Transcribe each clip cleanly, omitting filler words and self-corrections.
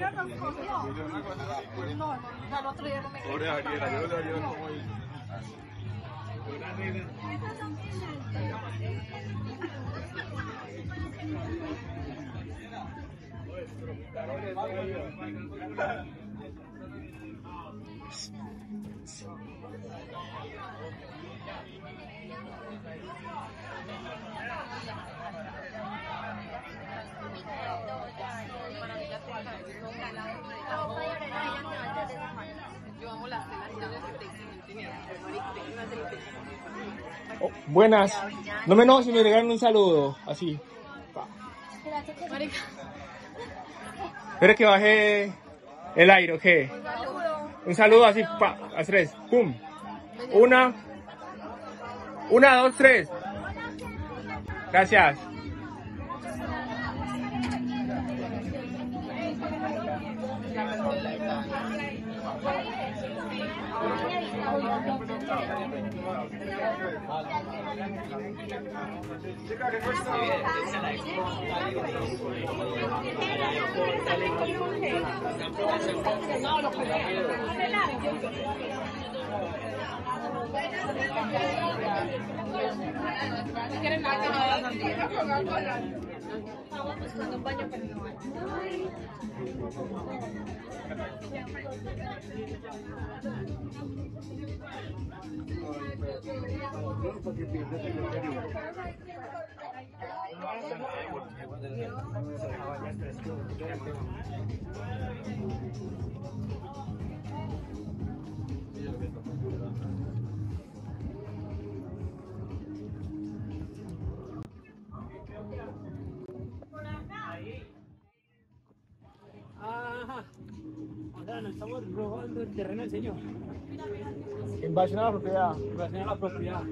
nos cogió. No, al otro día no me quedé. Pobre Javiera, yo le ayudo como él. Oh, buenas. No me enojo si me regalan un saludo, así. Espera que baje el aire, ¿ok? Un saludo así, pa, a tres, pum. Una, dos, tres. Gracias. Ajá. O sea, nos estamos robando el terreno del señor. Invasión a la propiedad. Invasión a la propiedad.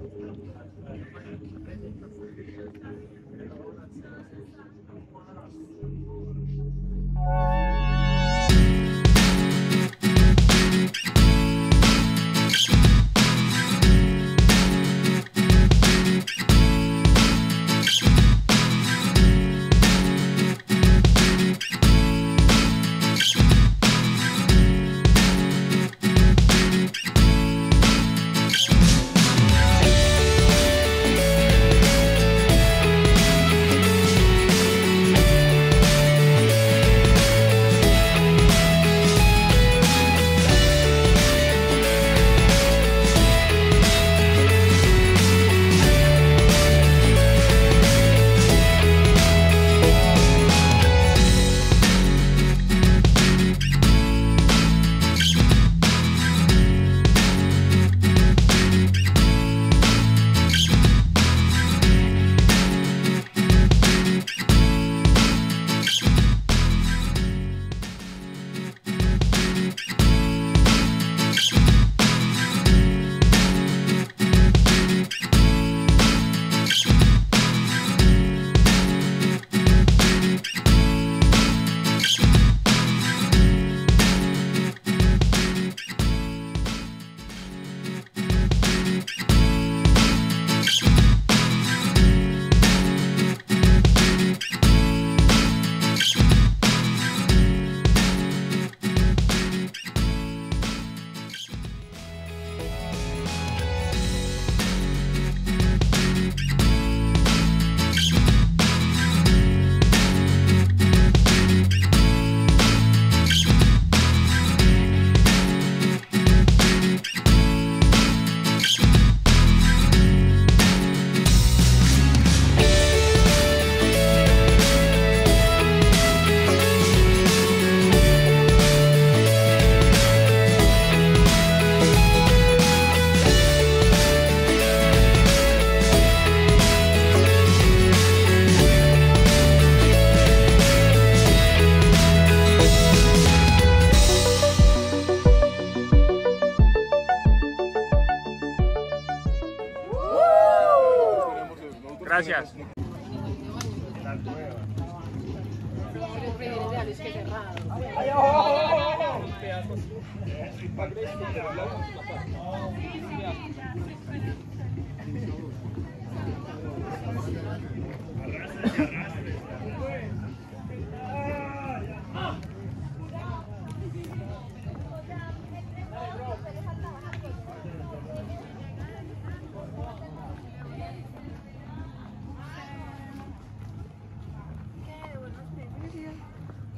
Gracias.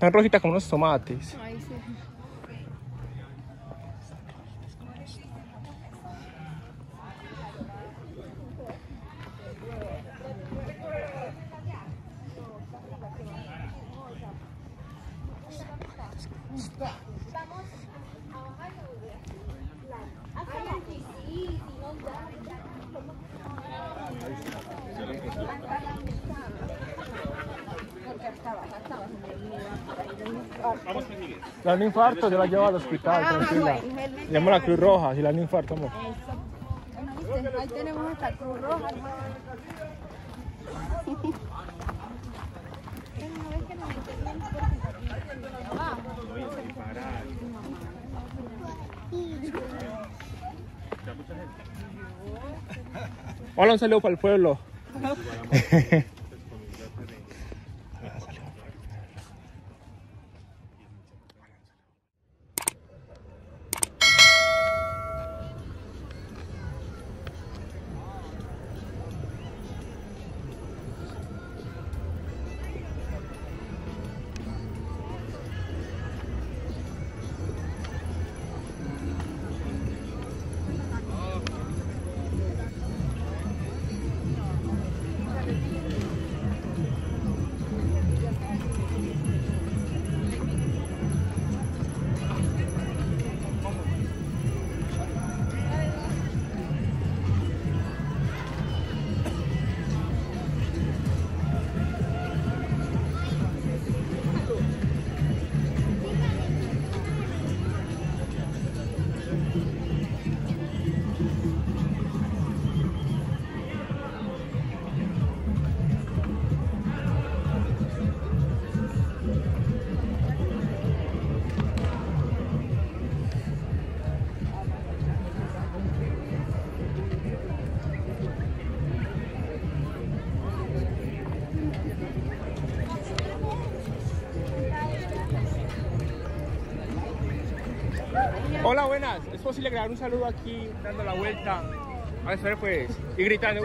Están rositas como unos tomates. Ay, sí. Le dan un infarto, yo la llevo al hospital, tranquila. Llamo a la Cruz Roja, si le dan un infarto, amor. Ahí tenemos esta Cruz Roja. Hola, un saludo para el pueblo. Hola, buenas. ¿Es posible grabar un saludo aquí, dando la vuelta? A ver, pues. Y gritando.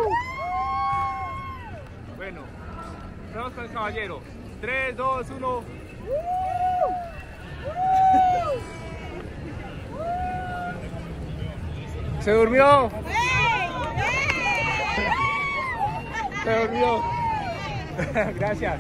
Bueno, vamos con el caballero. 3, 2, 1. Se durmió. Se durmió. Gracias.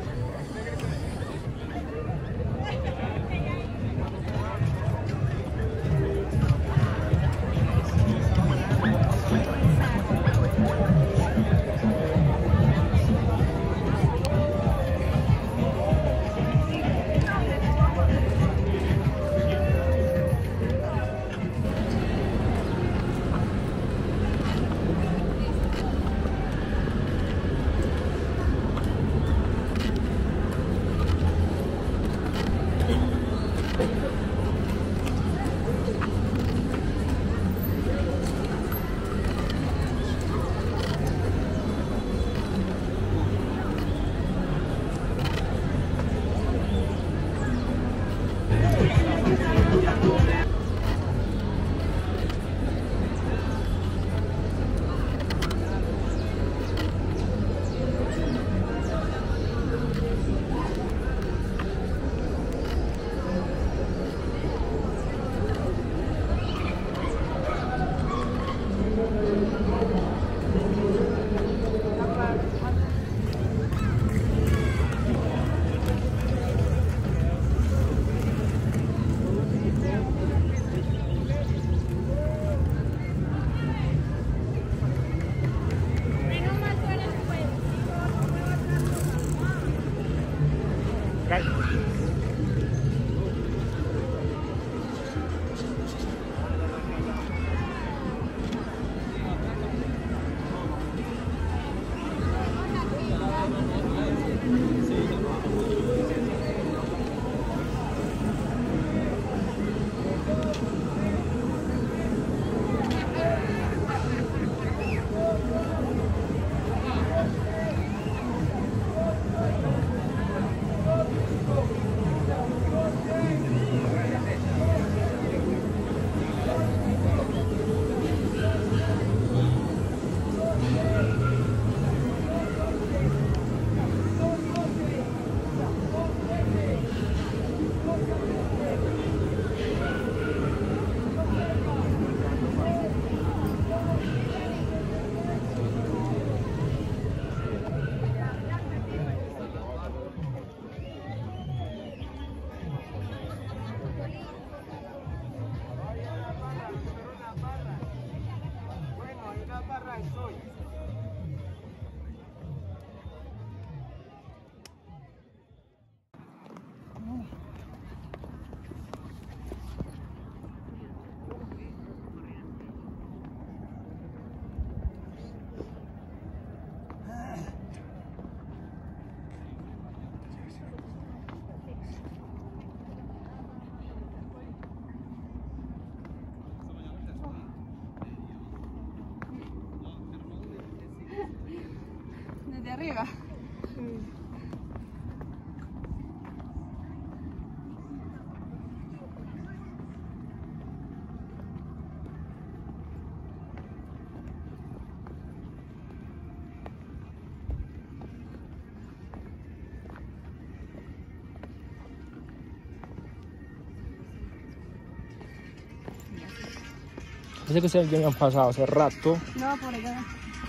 Yo sé que ustedes ya me han pasado hace rato. No, por allá.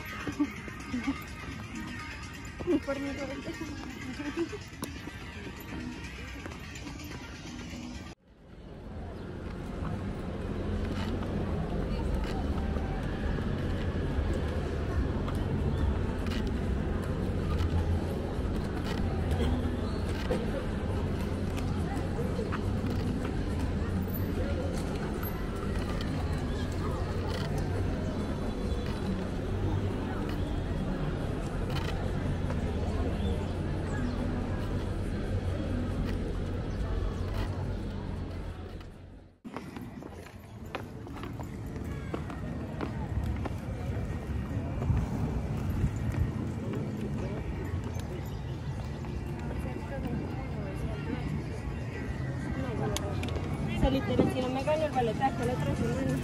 Por mi frente. Literal, si no me gano el baletaje la otra semana.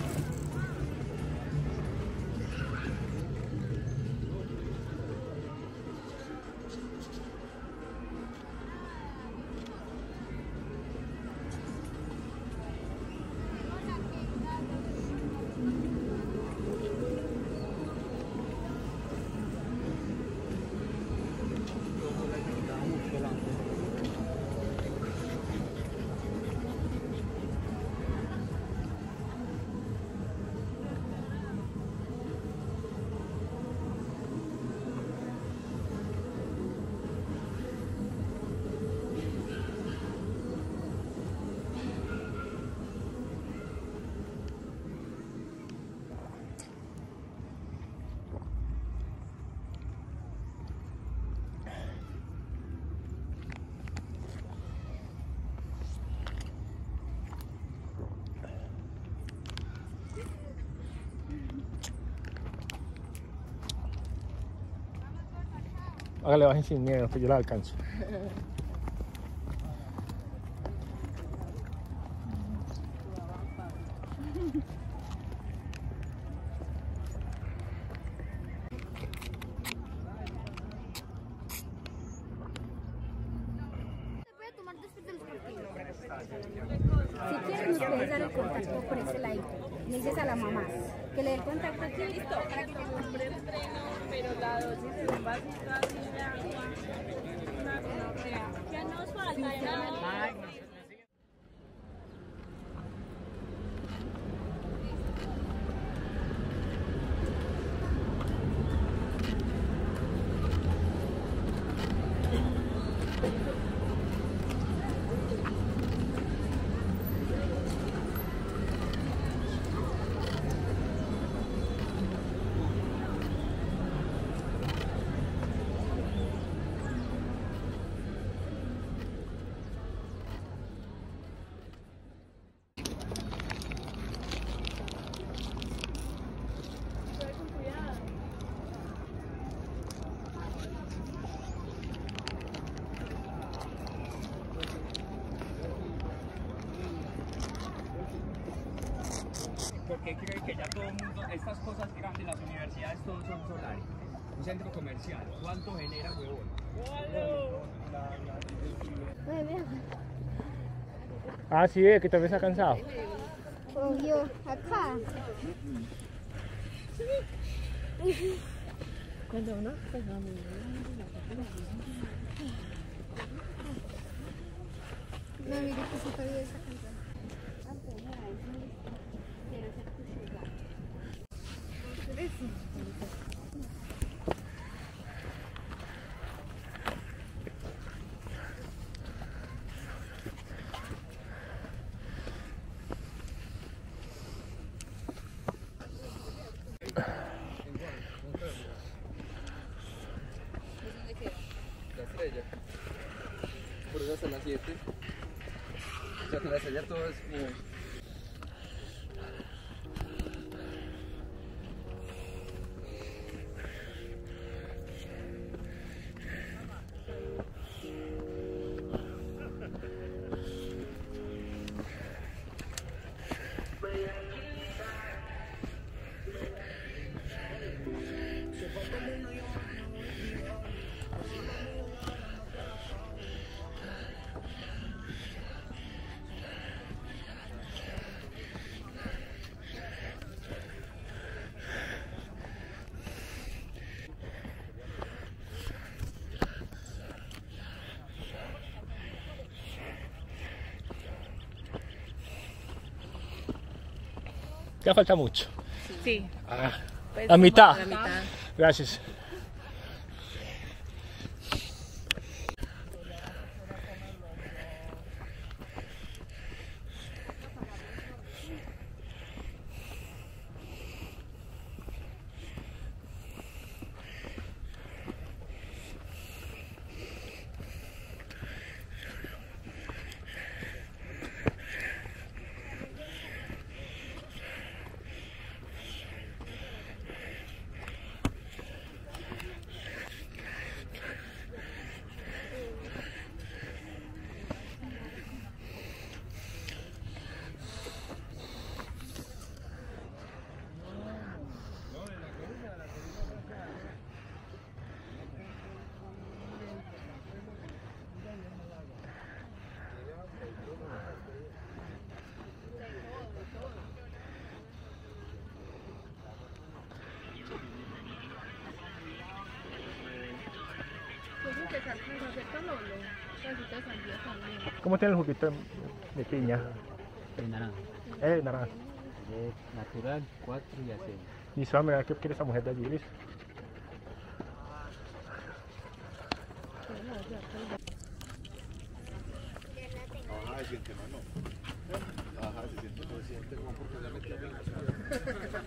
Hágale, bajen sin miedo, que yo la alcanzo. Si quieres nos puedes dar el contacto por ese like. Le dices a la mamá que le dé el contacto aquí, listo, para que Pero la dosis es básica, ya nos falta nada. Porque creen que ya todo el mundo, estas cosas grandes, las universidades, todos son solares. Un centro comercial, ¿cuánto genera, huevón? Ah, sí, que tal vez está cansado. Obvio, acá. Cuando uno No, mire que se perdió esa canción. La estrella. Por eso hasta las 7. O sea, que la estrella todo es como... Ya falta mucho. Sí. Ah, Pues, la mitad. La mitad. Gracias. ¿Cómo tiene el juguito de piña? De naranja. Naranja. Natural, 4 y aceite. Listo, vamos a mirar qué quiere esa mujer de allí, listo. Ajá, se siente mano. Ajá, se siente como porque ya metió bien.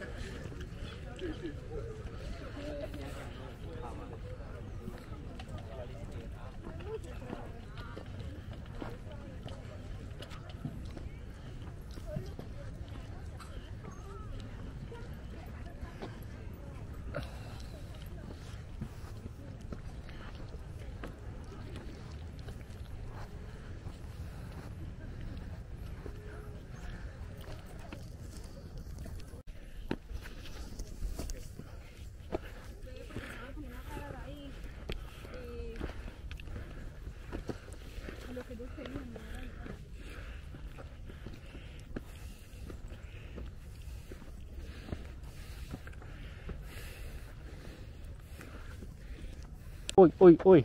Uy, uy, uy.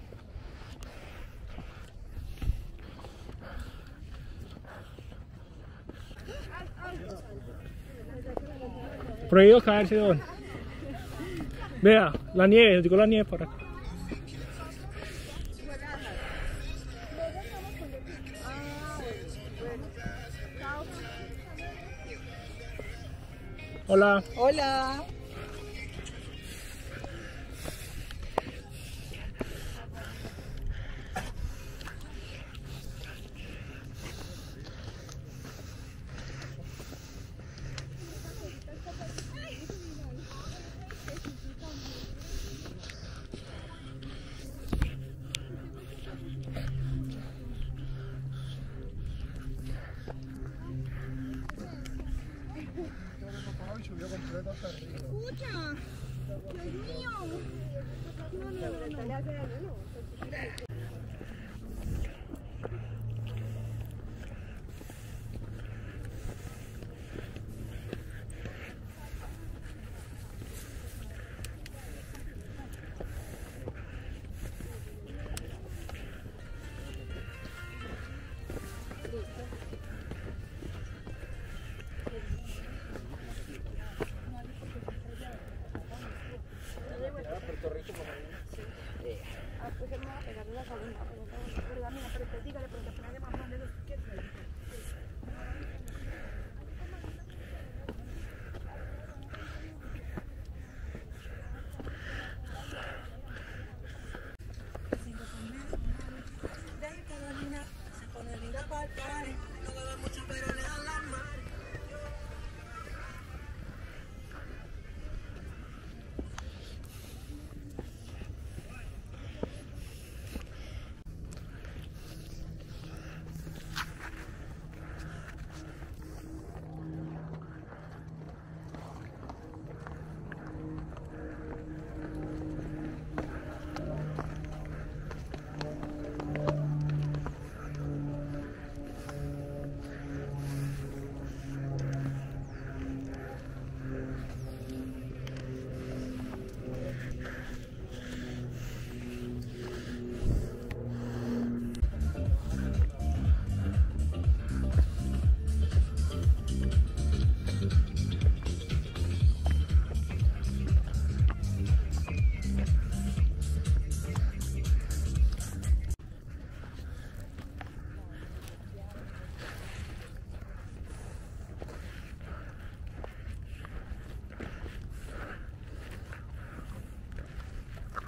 Prohibido caerse, don. Vea, la nieve, digo la nieve por acá. Hola. Hola. Puerto Rico,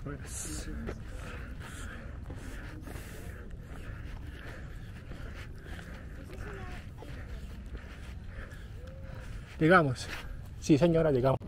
Pues. Llegamos. Sí, señora, llegamos.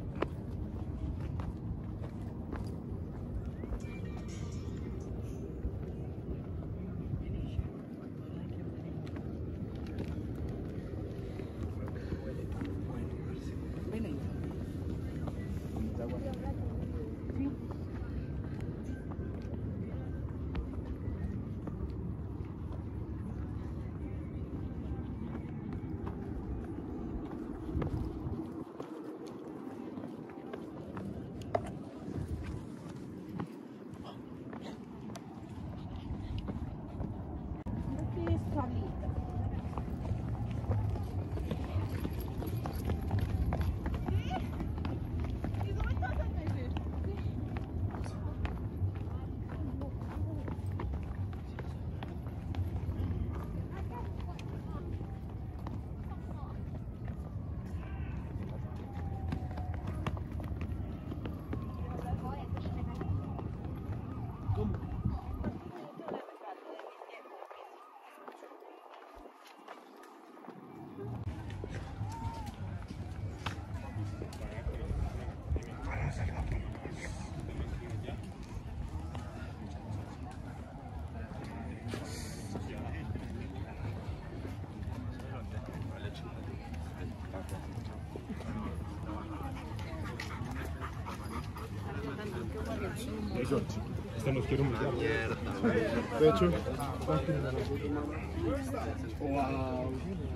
Este nos quiere humillar. De hecho, Wow.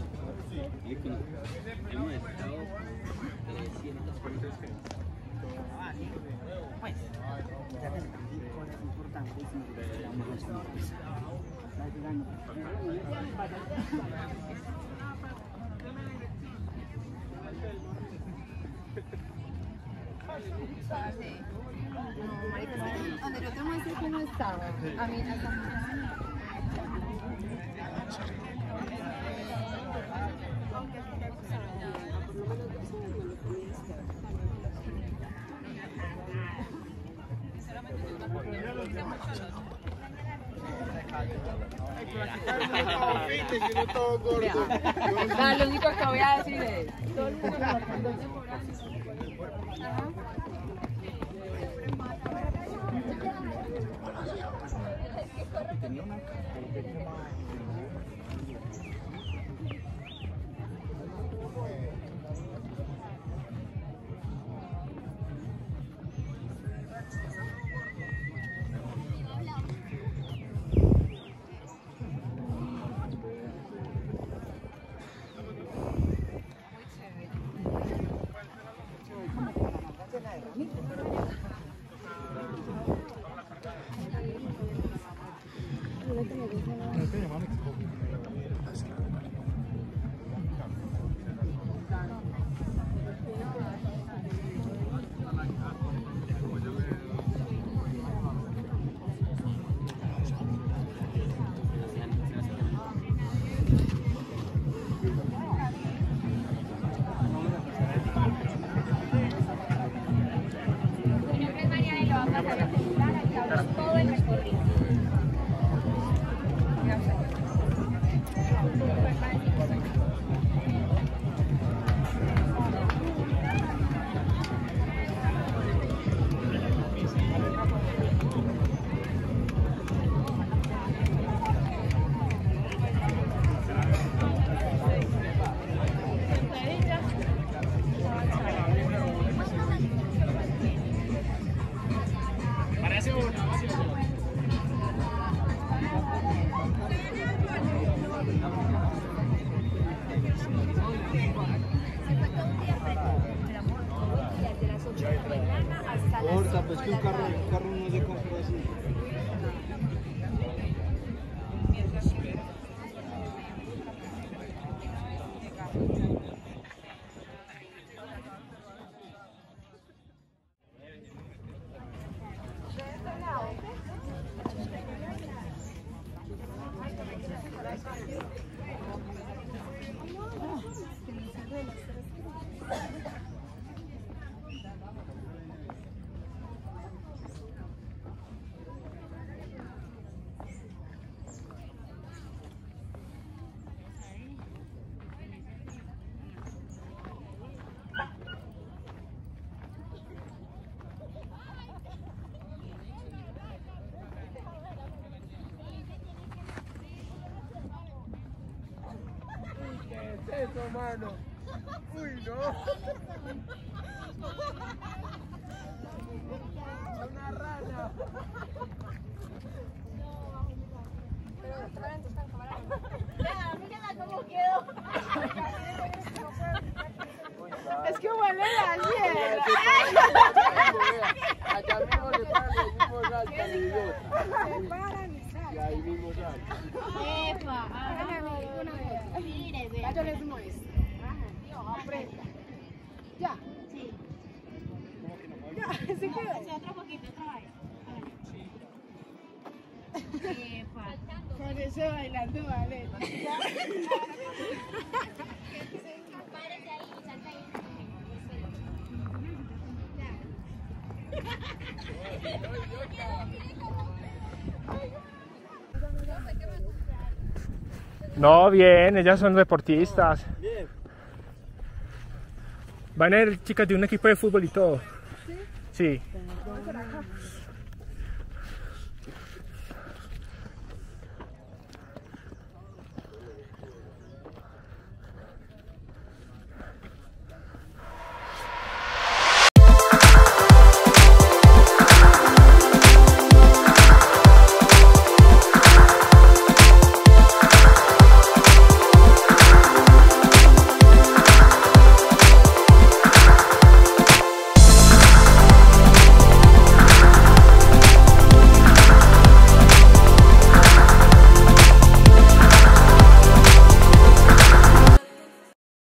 Hemos estado 100 puntos. Pues, ya que es importantísimo que vamos a hacer. No, marica, donde yo te muestro que no estaba. A mí lo único que voy a decir es todo el mundo todo el recorrido. Corta, pues que un carro no se compra así. No, mano. Uy, no. Una rana. Mírala cómo quedó. Es que huele la mierda. Allá mismo le paran el mismo salta al idiota. Y ahí mismo salta. Epa, mire, vea. Yo les muestro. Aprenda. Ya. Sí. Ya, se quedó. Otro poquito, otra vez. Epa. Con eso bailando, vale. Párese ahí, salta ahí. No, bien, ellas son deportistas. Bien. Van a ir chicas de un equipo de fútbol y todo. Sí. Sí.